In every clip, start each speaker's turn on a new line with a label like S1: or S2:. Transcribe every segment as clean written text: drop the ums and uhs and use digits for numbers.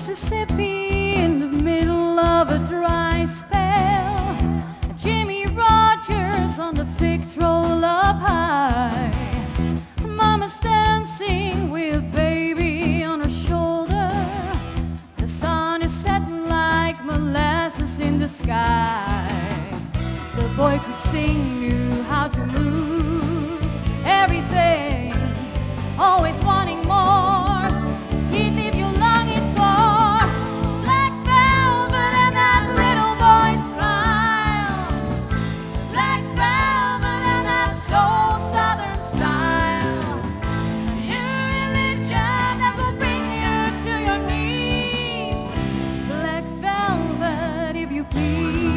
S1: Mississippi in the middle of a dry spell. Jimmy Rogers on the Victrola up high. Mama's dancing with baby on her shoulder. The sun is setting like molasses in the sky. The boy could sing, knew how to move everything, always wanting more. He'd leave you longing for black velvet and that little boy's smile. Black velvet and that soul southern style. Your religion that will bring you to your knees. Black velvet, if you please.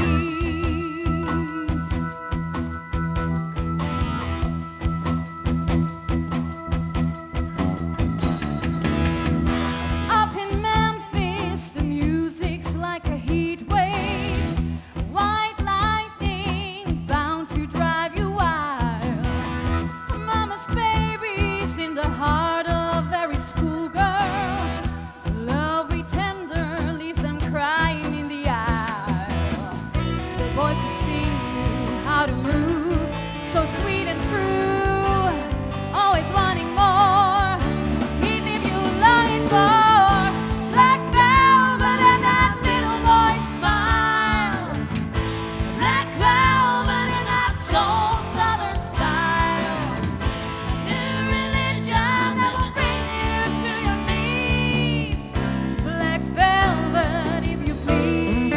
S1: So sweet and true, always wanting more. He'd leave you longing for black velvet and that little boy's smile. Black velvet and that soul southern style. New religion that will bring you to your knees. Black velvet, if you please.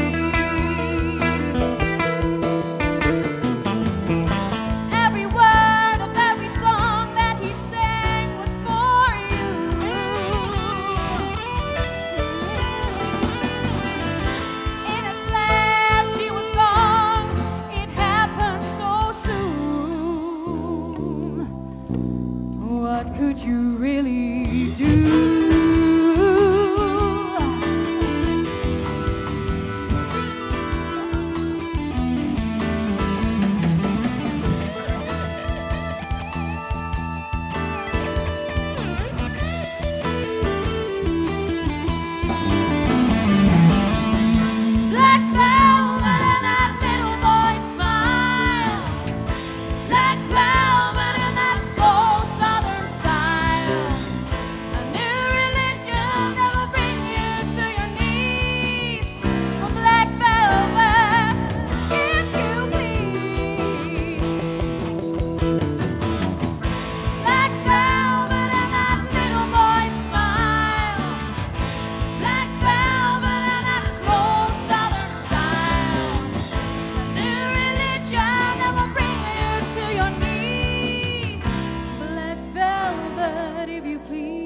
S1: What could you really do? Black velvet and that little boy's smile. Black velvet and that soul southern style. A new religion that will bring you to your knees. Oh, black velvet, if you please. Black velvet and that little boy's smile. Black velvet and that soul southern style. A new religion that will bring you to your knees. Black velvet, if you please.